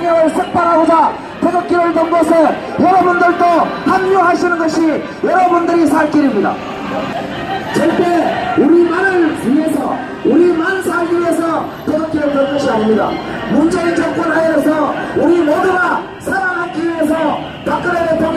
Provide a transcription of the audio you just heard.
폭력을 삭발하고자 태극기를 든 것에 여러분들도 합류하시는 것이 여러분들이 살 길입니다. 절대 우리만을 위해서, 우리만 살기 위해서 태극기를 든 것이 아닙니다. 문재인 정권 하에서 우리 모두가 살아남기 위해서 박근혜 대통령